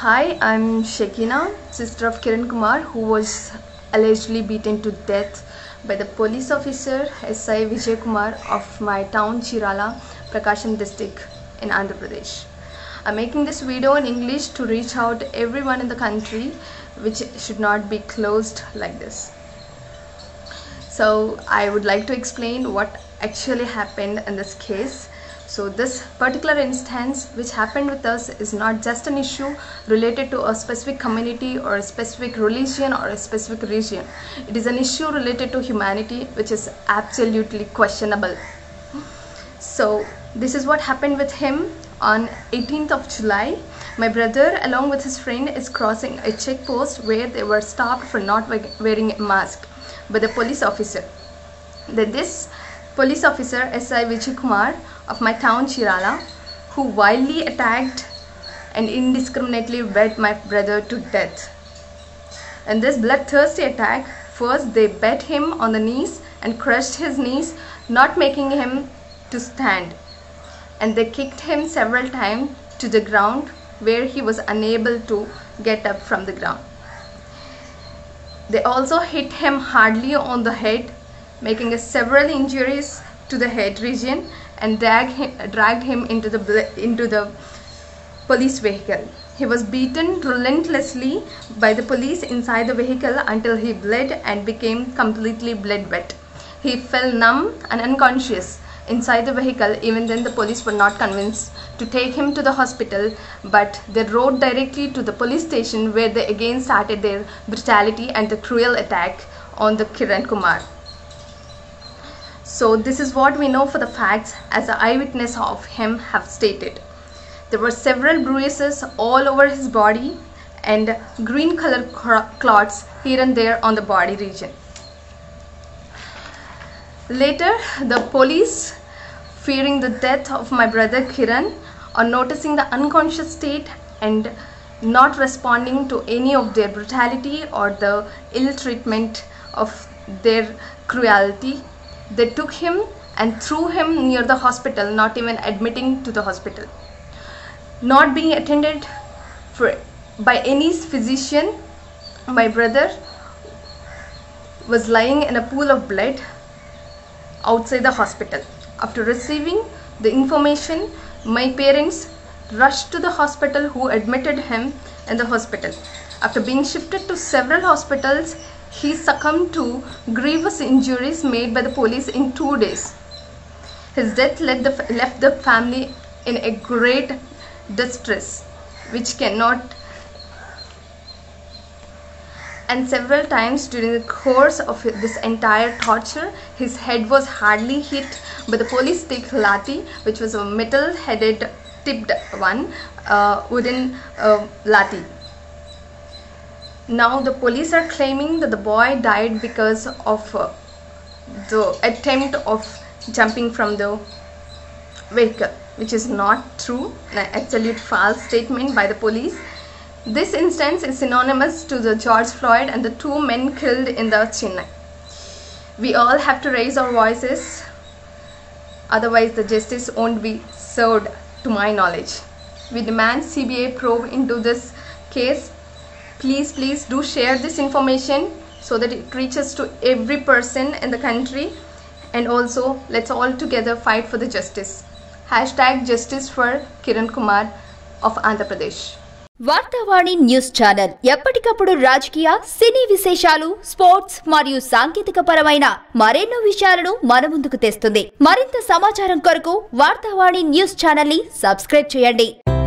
Hi, I'm Shekina, sister of Kiran Kumar, who was allegedly beaten to death by the police officer SI Vijay Kumar of my town Chirala, Prakasham district in Andhra Pradesh. I'm making this video in English to reach out to everyone in the country, which should not be closed like this. So I would like to explain what actually happened in this case. So this particular instance which happened with us is not just an issue related to a specific community or a specific religion or a specific region. It is an issue related to humanity, which is absolutely questionable. So this is what happened with him on 18th of July. My brother along with his friend is crossing a check post where they were stopped for not wearing a mask by the police officer. Then this police officer SI Vijay Kumar of my town Chirala, who wildly attacked and indiscriminately beat my brother to death. In this bloodthirsty attack, first they beat him on the knees and crushed his knees, not making him to stand, and they kicked him several times to the ground where he was unable to get up from the ground. They also hit him hardly on the head, making several injuries to the head region, and dragged him into the police vehicle. He was beaten relentlessly by the police inside the vehicle until he bled and became completely blood wet. He fell numb and unconscious inside the vehicle. Even then the police were not convinced to take him to the hospital, but they rode directly to the police station where they again started their brutality and the cruel attack on the Kiran Kumar. So this is what we know for the facts, as the eyewitness of him have stated. There were several bruises all over his body and green color clots here and there on the body region. Later, the police, fearing the death of my brother Kiran, on noticing the unconscious state and not responding to any of their brutality or the ill treatment of their cruelty, they took him and threw him near the hospital, not even admitting to the hospital. Not being attended by any physician, my brother was lying in a pool of blood outside the hospital. After receiving the information, my parents rushed to the hospital, who admitted him in the hospital. After being shifted to several hospitals, he succumbed to grievous injuries made by the police in 2 days. His death left the family in a great distress, which cannot. And several times during the course of this entire torture, his head was hardly hit by the police stick lathi, which was a metal-headed tipped one, wooden lathi. Now the police are claiming that the boy died because of the attempt of jumping from the vehicle, which is not true, an absolute false statement by the police. This instance is synonymous to the George Floyd and the 2 men killed in the Chennai. We all have to raise our voices, otherwise the justice won't be served to my knowledge. We demand CBI probe into this case. Please do share this information so that it reaches to every person in the country, and also let's all together fight for the justice. #Justice for Kiran Kumar of Andhra Pradesh. Vartavani news channel ఎప్పటికప్పుడు రాజకీయ, సినీ విశేషాలు, sports మరియు సాంకేతిక పరమైన మరెన్నో విషయాలను మన ముందుకు తెస్తుంది. మరింత సమాచారం కొరకు వార్తావాణి న్యూస్ ఛానల్ ని సబ్స్క్రైబ్ చేయండి.